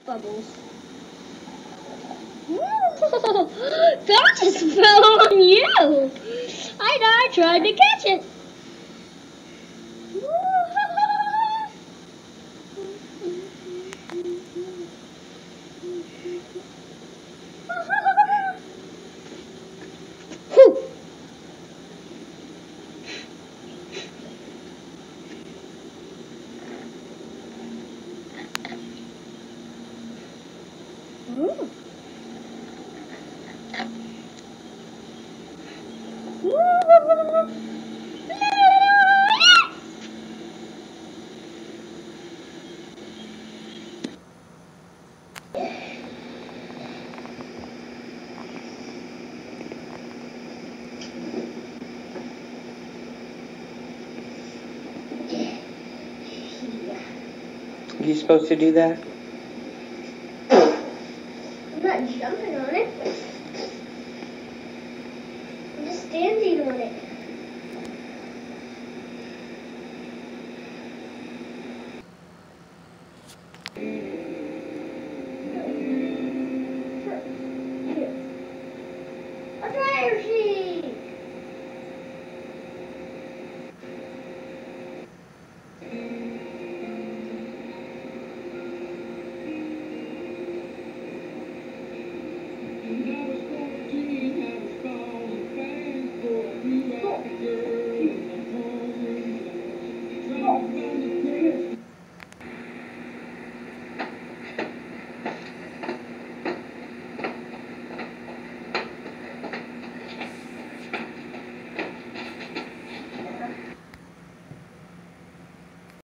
Bubbles. That just fell on you. I tried to catch it. Ooh. You supposed to do that? I'm not jumping on it.